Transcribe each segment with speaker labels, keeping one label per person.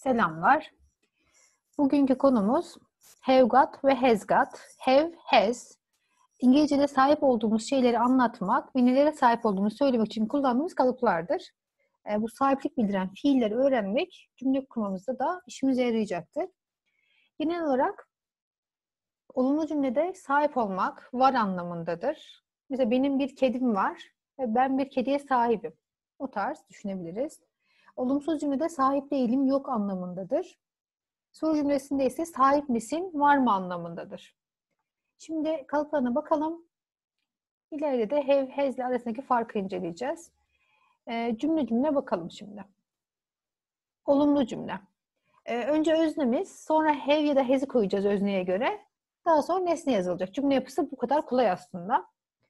Speaker 1: Selamlar. Bugünkü konumuz have got ve has got. Have, has. İngilizce'de sahip olduğumuz şeyleri anlatmak ve nelere sahip olduğumuzu söylemek için kullandığımız kalıplardır. Bu sahiplik bildiren fiilleri öğrenmek cümle kurmamızda da işimize yarayacaktır. Genel olarak olumlu cümlede sahip olmak var anlamındadır. Mesela benim bir kedim var ve ben bir kediye sahibim. O tarz düşünebiliriz. Olumsuz cümlede sahip değilim, yok anlamındadır. Soru cümlesinde ise sahip misin, var mı anlamındadır. Şimdi kalıplarına bakalım. İleride de have, has ile arasındaki farkı inceleyeceğiz. Cümle bakalım şimdi. Olumlu cümle. Önce öznemiz, sonra have ya da has'i koyacağız özneye göre. Daha sonra nesne yazılacak. Cümle yapısı bu kadar kolay aslında.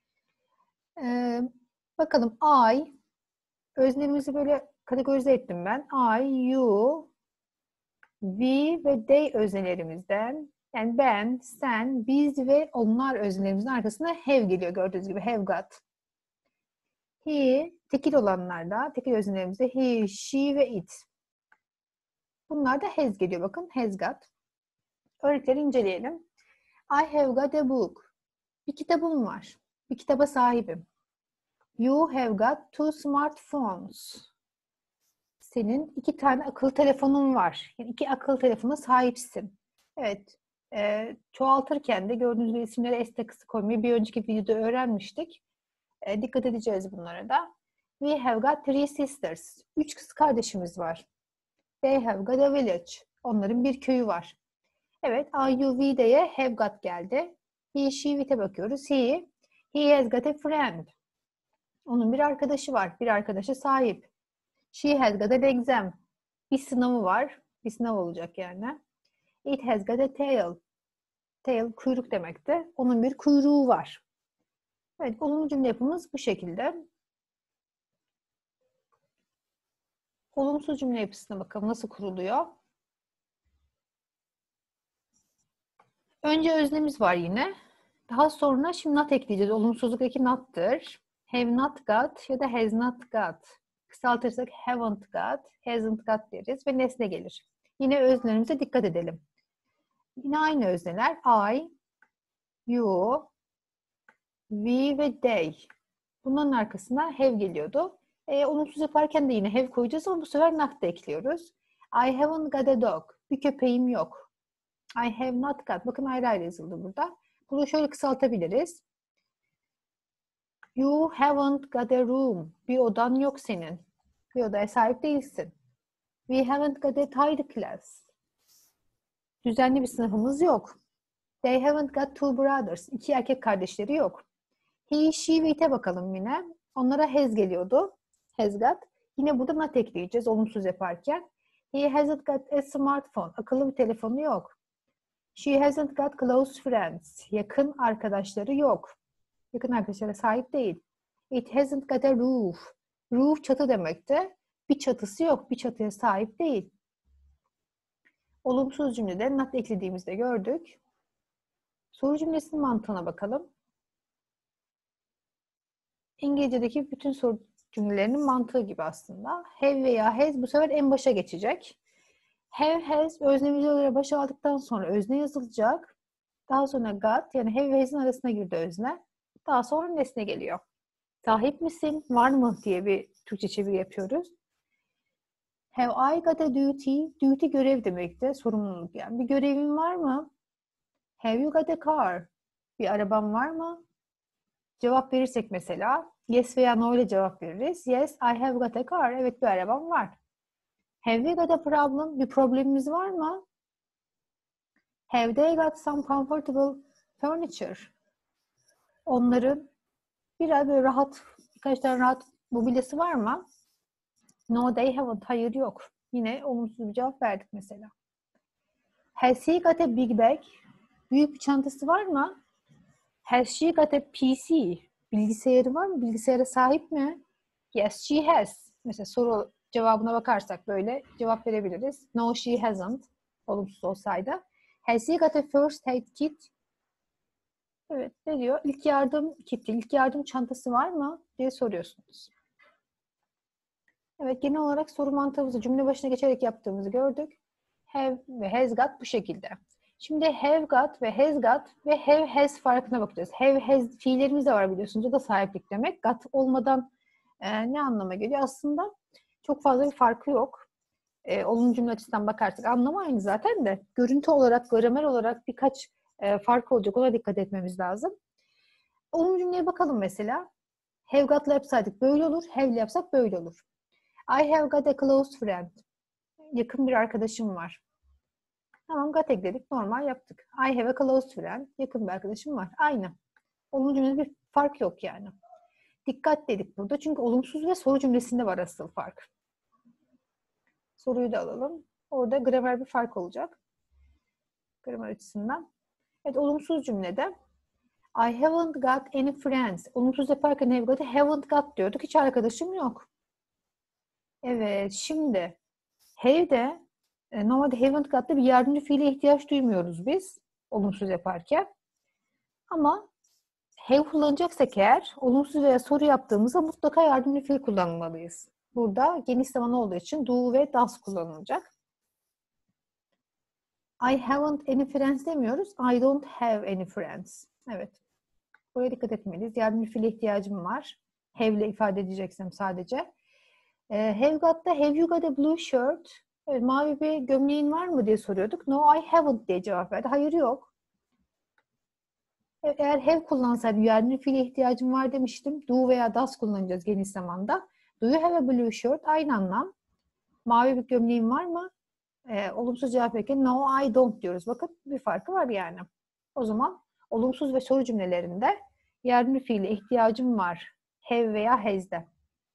Speaker 1: Bakalım I, öznelerimizi böyle kategorize ettim ben. I, you, we ve they öznelerimizden, yani ben, sen, biz ve onlar öznelerimizin arkasında have geliyor gördüğünüz gibi. Have got. He, tekil olanlarda, tekil öznelerimizde he, she ve it. Bunlar da has geliyor bakın. Has got. Örnekleri inceleyelim. I have got a book. Bir kitabım var. Bir kitaba sahibim. You have got two smartphones. Senin 2 tane akıllı telefonun var. Yani 2 akıllı telefona sahipsin. Evet. Çoğaltırken de gördüğünüz gibi isimlere S takısı koymayı bir önceki videoda öğrenmiştik. Dikkat edeceğiz bunlara da. We have got 3 sisters. 3 kız kardeşimiz var. They have got a village. Onların bir köyü var. Evet. I, you, we de'ye have got geldi. He, she, with'e bakıyoruz. He has got a friend. Onun bir arkadaşı var. Bir arkadaşa sahip. She has got an exam. Bir sınavı var. Bir sınav olacak yani. It has got a tail. Tail kuyruk demekti. Onun bir kuyruğu var. Evet, olumlu cümle yapımız bu şekilde. Olumsuz cümle yapısına bakalım nasıl kuruluyor. Önce öznemiz var yine. Daha sonra şimdi not ekleyeceğiz. Olumsuzluktaki not'tır. Have not got ya da has not got. Kısaltırsak haven't got, hasn't got deriz ve nesne gelir. Yine öznelerimize dikkat edelim. Yine aynı özneler. I, you, we ve they. Bunların arkasına have geliyordu. Olumsuz yaparken de yine have koyacağız ama bu sefer not da ekliyoruz. I haven't got a dog. Bir köpeğim yok. I have not got. Bakın ayrı ayrı yazıldı burada. Bunu şöyle kısaltabiliriz. You haven't got a room. Bir odan yok senin. Bir odaya sahip değilsin. We haven't got a tidy class. Düzenli bir sınıfımız yok. They haven't got two brothers. 2 erkek kardeşleri yok. He, she, with'e bakalım yine. Onlara has geliyordu. Has got. Yine burada not ekleyeceğiz olumsuz yaparken. He hasn't got a smartphone. Akıllı bir telefonu yok. She hasn't got close friends. Yakın arkadaşları yok. Yakın arkadaşlara sahip değil. It hasn't got a roof. Roof çatı demekti. Bir çatısı yok. Bir çatıya sahip değil. Olumsuz cümlede not eklediğimizde gördük. Soru cümlesinin mantığına bakalım. İngilizce'deki bütün soru cümlelerinin mantığı gibi aslında. Have veya has bu sefer en başa geçecek. Have, has öznemize göre başa aldıktan sonra özne yazılacak. Daha sonra got yani have ve has'in arasına girdi özne. Daha sonra nesne geliyor. Sahip misin, var mı diye bir Türkçe çeviri yapıyoruz. Have I got a duty? Duty görev demekti. Sorumluluk yani. Bir görevin var mı? Have you got a car? Bir araban var mı? Cevap verirsek mesela yes veya no ile cevap veririz. Yes, I have got a car. Evet bir arabam var. Have we got a problem? Bir problemimiz var mı? Have they got some comfortable furniture? Onların böyle birkaç tane rahat mobilyası var mı? No, they haven't. Hayır yok. Yine olumsuz bir cevap verdik mesela. Has he got a big bag? Büyük bir çantası var mı? Has she got a PC? Bilgisayarı var mı? Bilgisayara sahip mi? Yes, she has. Mesela soru cevabına bakarsak böyle cevap verebiliriz. No, she hasn't. Olumsuz olsaydı. Has he got a first aid kit? Evet, ne diyor? İlk yardım kiti, ilk yardım çantası var mı diye soruyorsunuz. Evet, genel olarak soru mantığımızı cümle başına geçerek yaptığımızı gördük. Have ve has got bu şekilde. Şimdi have got ve have has farkına bakacağız. Have has fiillerimiz de var biliyorsunuz. O da sahiplik demek. Got olmadan ne anlama geliyor? Aslında çok fazla bir farkı yok. Olumlu cümle açısından bakarsak anlamı aynı zaten de. Görüntü olarak, gramer olarak birkaç fark olacak. Ona dikkat etmemiz lazım. Olumlu cümleye bakalım mesela. Have got'la yapsaydık böyle olur. Have'le yapsak böyle olur. I have got a close friend. Yakın bir arkadaşım var. Tamam, got ekledik. Normal yaptık. I have a close friend. Yakın bir arkadaşım var. Aynı. Olumlu cümlede bir fark yok yani. Dikkat dedik burada. Çünkü olumsuz ve soru cümlesinde var asıl fark. Soruyu da alalım. Orada gramer bir fark olacak. Gramer açısından. Evet, olumsuz cümlede I haven't got any friends. Olumsuz yaparken haven't got diyorduk. Hiç arkadaşım yok. Evet, şimdi have'de normalde haven't got'ta bir yardımcı fiile ihtiyaç duymuyoruz biz. Olumsuz yaparken. Ama have kullanacaksak eğer olumsuz veya soru yaptığımızda mutlaka yardımcı fiil kullanmalıyız. Burada geniş zaman olduğu için do ve does kullanılacak. I haven't any friends demiyoruz. I don't have any friends. Evet. Buraya dikkat etmeliyiz. Yardımcı fiile ihtiyacım var. Have ile ifade edeceksem sadece. Have got'ta have you got a blue shirt? Evet, mavi bir gömleğin var mı diye soruyorduk. No, I haven't diye cevap verdi. Hayır, yok. Eğer have kullansaydım yardımcı fiile ihtiyacım var demiştim. Do veya does kullanacağız geniş zamanda. Do you have a blue shirt? Aynı anlam. Mavi bir gömleğin var mı? Olumsuz cevap verirken no, I don't diyoruz. Bakın bir farkı var yani. O zaman olumsuz ve soru cümlelerinde yardımcı fiile ihtiyacım var. Have veya has'de.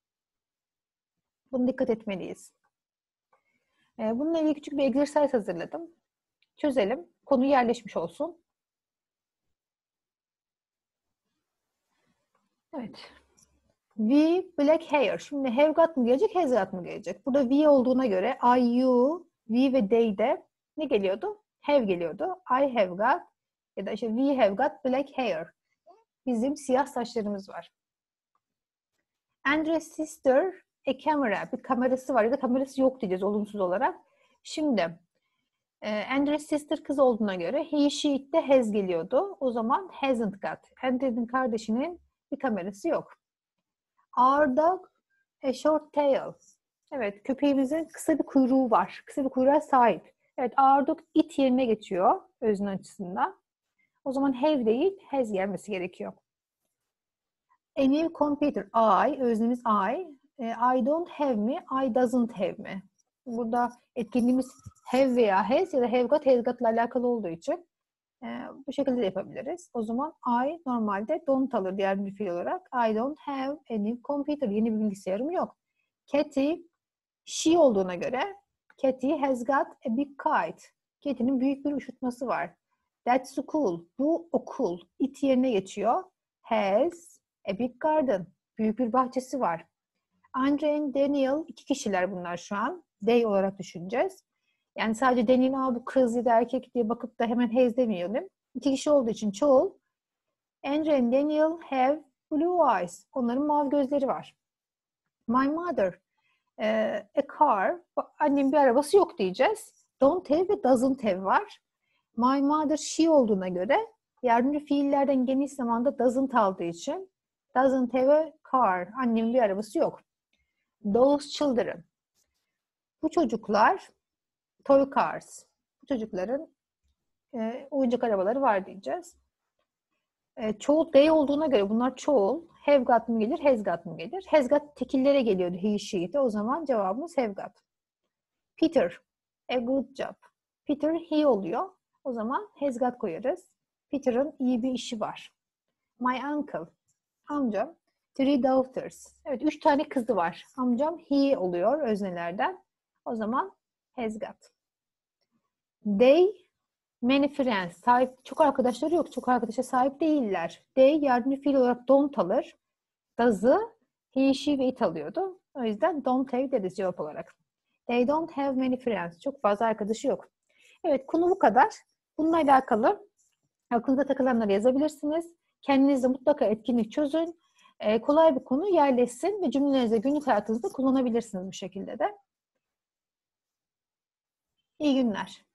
Speaker 1: Bunu dikkat etmeliyiz. Bununla ilgili küçük bir egzersiz hazırladım. Çözelim. Konu yerleşmiş olsun. Evet. We black hair. Şimdi have got mı gelecek, has got mı gelecek? Burada we olduğuna göre I, you, we ve they'de ne geliyordu? Have geliyordu. I have got ya da işte we have got black hair. Bizim siyah saçlarımız var. Andre's sister a camera. Bir kamerası var ya da kamerası yok diyeceğiz olumsuz olarak. Şimdi Andre's sister kız olduğuna göre he, she, it de has geliyordu. O zaman hasn't got. Andrew'in kardeşinin bir kamerası yok. Our dog a short tail. Evet, köpeğimizin kısa bir kuyruğu var. Kısa bir kuyruğa sahip. Evet, our dog it yerine geçiyor özne açısından. O zaman have değil, has gelmesi gerekiyor. A new computer. I, öznemiz I. I don't have mi, I doesn't have mi? Burada etkinliğimiz have veya has ya da have got, has got ile alakalı olduğu için bu şekilde de yapabiliriz. O zaman I normalde don't alır diğer bir fiil olarak. I don't have a new computer. Yeni bir bilgisayarım yok. Katie, she olduğuna göre Katie has got a big kite. Katie'nin büyük bir uçurtması var. That's cool. Bu okul. It yerine geçiyor. Has a big garden. Büyük bir bahçesi var. Andre and Daniel, iki kişiler bunlar şu an. They olarak düşüneceğiz. Yani sadece Daniel, bu kız ya da erkek diye bakıp da hemen has demeyelim. İki kişi olduğu için çoğul. Andre and Daniel have blue eyes. Onların mavi gözleri var. My mother, a car. Annemin bir arabası yok diyeceğiz. Don't have ve doesn't have var. My mother, she olduğuna göre yardımcı fiillerden geniş zamanda doesn't aldığı için doesn't have a car. Annemin bir arabası yok. Those children. Bu çocuklar toy cars. Bu çocukların oyuncak arabaları var diyeceğiz. Çoğul they olduğuna göre bunlar çoğul. Have got mı gelir, has got mı gelir? Has got tekillere geliyordu he, she'de. O zaman cevabımız have got. Peter, a good job. Peter he oluyor. O zaman has got koyarız. Peter'ın iyi bir işi var. My uncle, amcam. Three daughters. Evet, 3 tane kızı var. Amcam he oluyor öznelerden. O zaman has got. They, many friends. Sahip, çok arkadaşları yok. Çok arkadaşa sahip değiller. They yardımcı fiil olarak don't alır. Does'ı he, she ve it alıyordu. O yüzden don't have deriz cevap olarak. They don't have many friends. Çok fazla arkadaşı yok. Evet, konu bu kadar. Bununla alakalı aklınıza takılanları yazabilirsiniz. Kendinizde mutlaka etkinlik çözün. Kolay bir konu yerleşsin ve cümlelerinizde günlük hayatınızda kullanabilirsiniz bu şekilde de. İyi günler.